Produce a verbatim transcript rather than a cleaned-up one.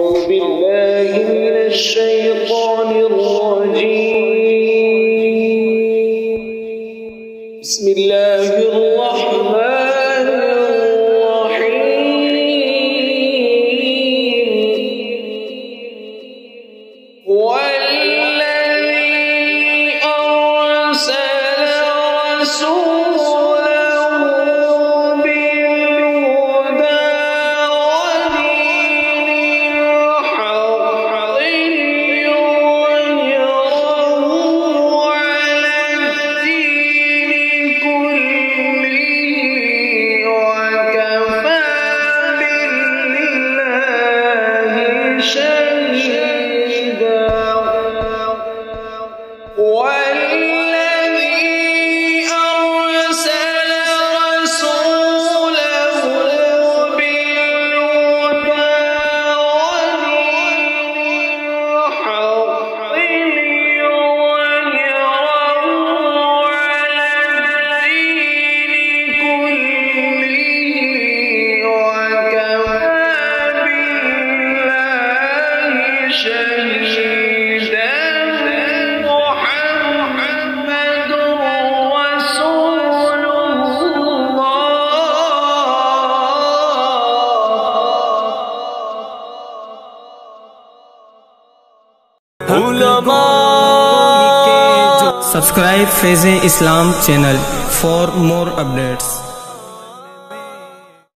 أعوذ بالله من الشيطان الرجيم. بسم الله الرحمن الرحيم. والذي أرسل رسوله Subscribe Faiz-e Islam channel for more updates.